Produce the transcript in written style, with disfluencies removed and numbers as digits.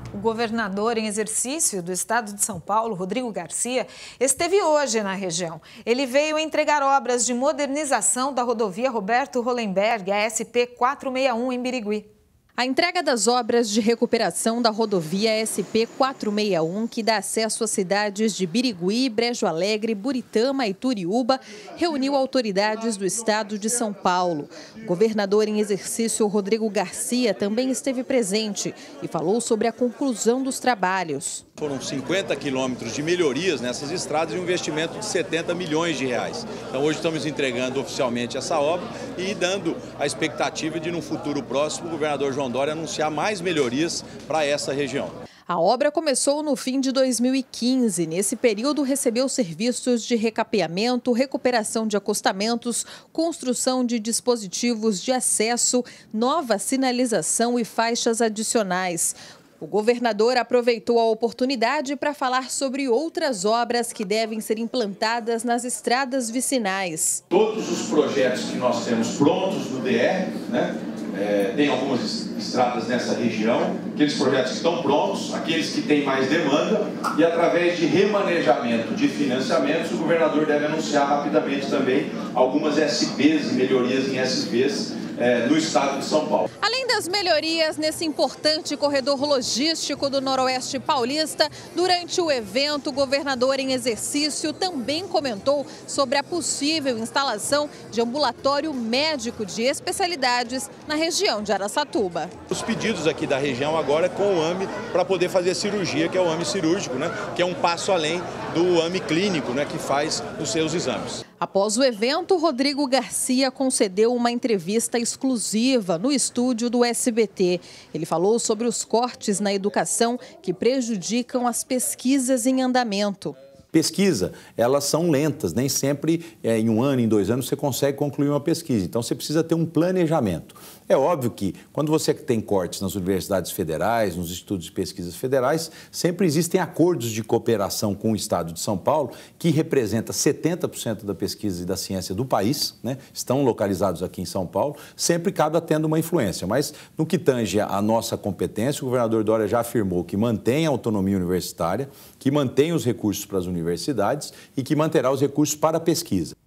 O governador em exercício do estado de São Paulo, Rodrigo Garcia, esteve hoje na região. Ele veio entregar obras de modernização da rodovia Roberto Hollenberg, a SP 461, em Birigui. A entrega das obras de recuperação da rodovia SP 461, que dá acesso às cidades de Birigui, Brejo Alegre, Buritama e Turiúba, reuniu autoridades do estado de São Paulo. O governador em exercício, Rodrigo Garcia, também esteve presente e falou sobre a conclusão dos trabalhos. Foram 50 quilômetros de melhorias nessas estradas e um investimento de 70 milhões de reais. Então hoje estamos entregando oficialmente essa obra e dando a expectativa de, no futuro próximo, o governador João Dória anunciar mais melhorias para essa região. A obra começou no fim de 2015. Nesse período, recebeu serviços de recapeamento, recuperação de acostamentos, construção de dispositivos de acesso, nova sinalização e faixas adicionais. O governador aproveitou a oportunidade para falar sobre outras obras que devem ser implantadas nas estradas vicinais. Todos os projetos que nós temos prontos no DR, tem algumas estradas nessa região, aqueles projetos que estão prontos, aqueles que têm mais demanda, e através de remanejamento de financiamentos, o governador deve anunciar rapidamente também algumas SPs e melhorias em SPs no estado de São Paulo. Além das melhorias nesse importante corredor logístico do Noroeste Paulista, durante o evento, o governador em exercício também comentou sobre a possível instalação de ambulatório médico de especialidades na região de Araçatuba. Os pedidos aqui da região agora é com o AME para poder fazer a cirurgia, que é o AME cirúrgico, que é um passo além do AME clínico, que faz os seus exames. Após o evento, Rodrigo Garcia concedeu uma entrevista exclusiva no estúdio do SBT. Ele falou sobre os cortes na educação que prejudicam as pesquisas em andamento. Pesquisa, elas são lentas, nem sempre em um ano, em 2 anos, você consegue concluir uma pesquisa. Então, você precisa ter um planejamento. É óbvio que, quando você tem cortes nas universidades federais, nos institutos de pesquisas federais, sempre existem acordos de cooperação com o estado de São Paulo, que representa 70% da pesquisa e da ciência do país, estão localizados aqui em São Paulo, sempre cada tendo uma influência. Mas, no que tange a nossa competência, o governador Dória já afirmou que mantém a autonomia universitária, que mantém os recursos para as universidades e que manterá os recursos para a pesquisa.